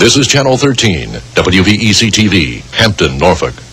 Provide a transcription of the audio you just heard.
This is Channel 13, WVEC TV, Hampton, Norfolk.